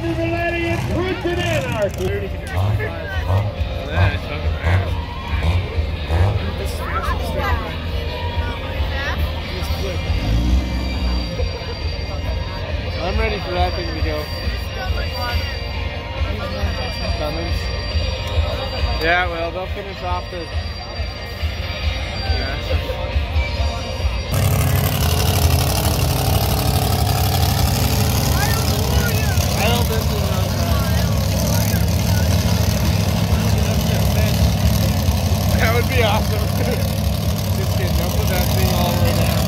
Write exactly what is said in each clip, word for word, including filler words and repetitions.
Andrew Valetti and Bridget Anarchy. I'm ready for that thing to go. Cummins. Yeah, well, they'll finish off the. Yeah. I don't think this is on time. That would be awesome. Just kidding. Don't put that thing all the way down.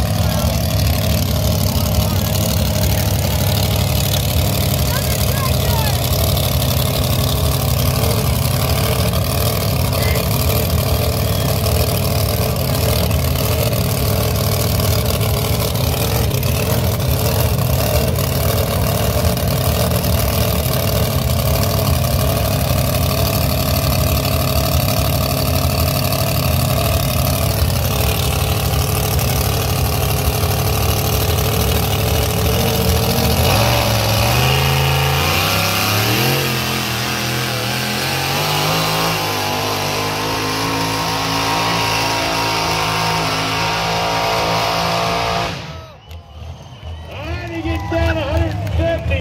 Down one hundred fifty.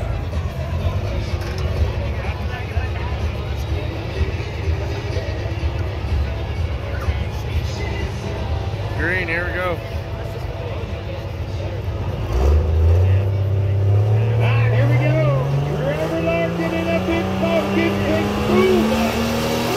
Green, here we go. Ah, here we go. Trevor Larkin in a big funky big move.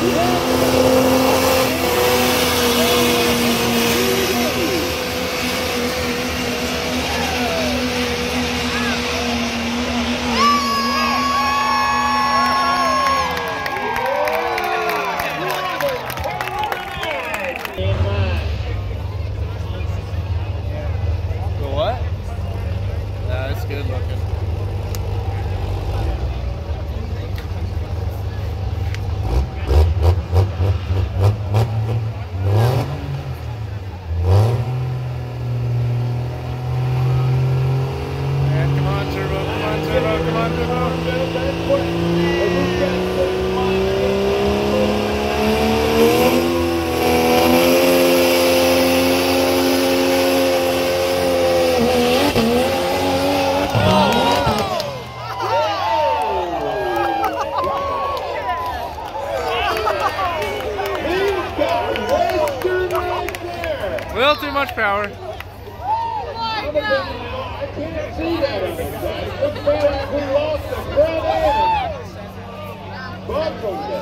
Good looking. And come on, Turbo, come on, Turbo, come on, Turbo. A little too much power. I can't see that on the side. Looks like we lost the front end. Buckled it.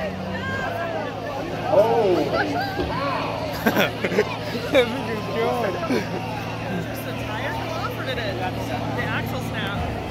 Holy cow. That thing is going. Just the tire come off or did it? The axle snap?